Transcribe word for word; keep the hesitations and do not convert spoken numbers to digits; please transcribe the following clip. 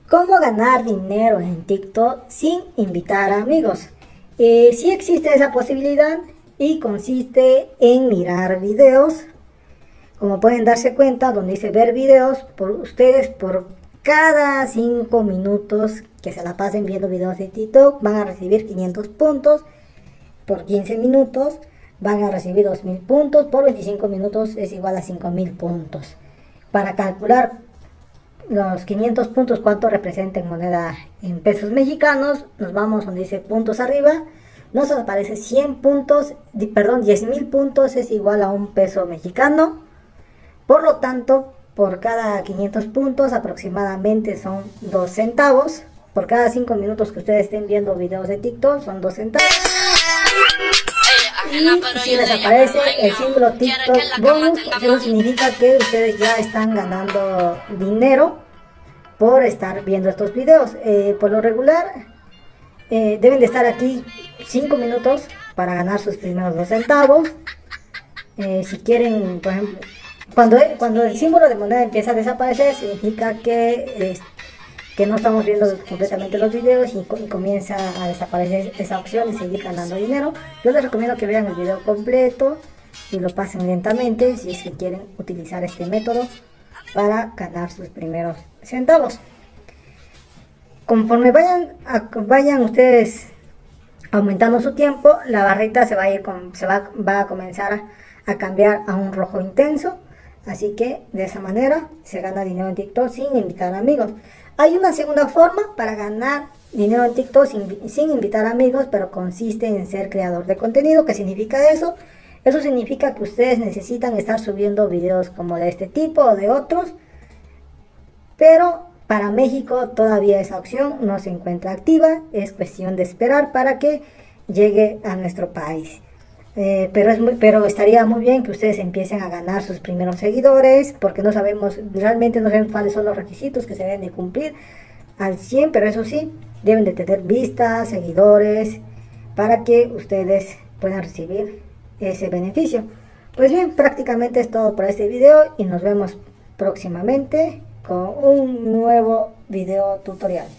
¿Cómo ganar dinero en TikTok sin invitar a amigos? Eh, sí existe esa posibilidad y consiste en mirar videos. Como pueden darse cuenta, donde dice ver videos, por ustedes por cada cinco minutos que se la pasen viendo videos de TikTok van a recibir quinientos puntos. Por quince minutos van a recibir dos mil puntos. Por veinticinco minutos es igual a cinco mil puntos. Para calcular los quinientos puntos cuánto representa en moneda en pesos mexicanos, nos vamos donde dice puntos arriba, nos aparece cien puntos, perdón, diez mil puntos es igual a un peso mexicano. Por lo tanto, por cada quinientos puntos aproximadamente son dos centavos. Por cada cinco minutos que ustedes estén viendo videos de TikTok son dos centavos. Y si les aparece el símbolo TikTok bonus, eso significa que ustedes ya están ganando dinero por estar viendo estos videos. Eh, por lo regular eh, deben de estar aquí cinco minutos para ganar sus primeros dos centavos. Eh, si quieren, por ejemplo, cuando, cuando el símbolo de moneda empieza a desaparecer, significa que eh, que no estamos viendo completamente los videos y, y comienza a desaparecer esa opción y seguir ganando dinero. Yo les recomiendo que vean el video completo y lo pasen lentamente si es que quieren utilizar este método para ganar sus primeros centavos. Conforme vayan, a, vayan ustedes aumentando su tiempo, la barrita se va a, ir con, se va, va a comenzar a, a cambiar a un rojo intenso. Así que de esa manera se gana dinero en TikTok sin invitar amigos. Hay una segunda forma para ganar dinero en TikTok sin, sin invitar amigos, pero consiste en ser creador de contenido. ¿Qué significa eso? Eso significa que ustedes necesitan estar subiendo videos como de este tipo o de otros, pero para México todavía esa opción no se encuentra activa. Es cuestión de esperar para que llegue a nuestro país. Eh, pero, es muy, pero estaría muy bien que ustedes empiecen a ganar sus primeros seguidores, porque no sabemos, realmente no sabemos cuáles son los requisitos que se deben de cumplir al cien, pero eso sí, deben de tener vistas, seguidores, para que ustedes puedan recibir ese beneficio. Pues bien, prácticamente es todo por este video y nos vemos próximamente con un nuevo video tutorial.